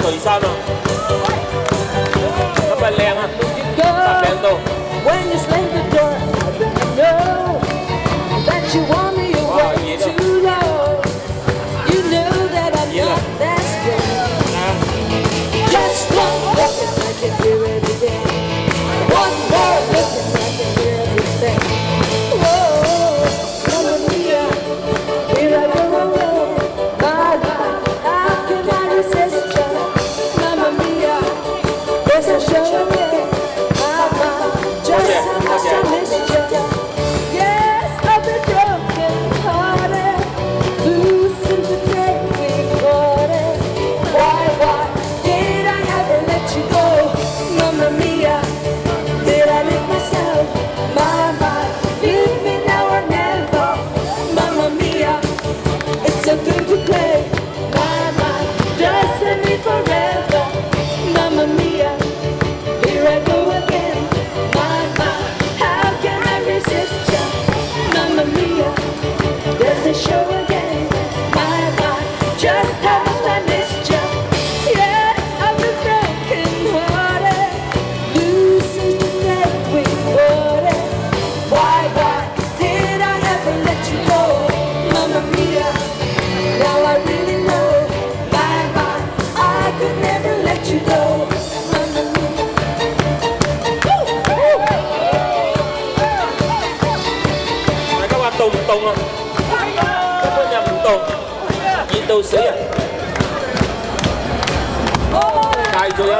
雷山啊，咁咪靚啊，靚到。 When you slam the door, I know that you want me away too low. You know that I'm not that strong. Just one look and I can hear everything. One more look and I can hear everything. Whoa, Mamma Mia, here I go. My God, how can I resist you? Mamma Mia, yes I sure will. My God, just how much I missed you. Yes, I've been broken hearted, losing the day we parted. Why did I ever let you go? Mamma Mia, did I leave myself? My, leave me now or never. Mamma Mia, it's a game to play. My, just let me forever. Mamma Mia, here I go again. My, how can I resist you? Mamma Mia, there's a show again. My, just how much I missed you. Yes, I've been broken hearted, losing the day we parted. Why did I ever let you go? Mamma Mia, now I really know. My, I could never let you go. Mamma Mia. Đại家話凍唔凍啊？根本就唔凍，熱到死人。戒咗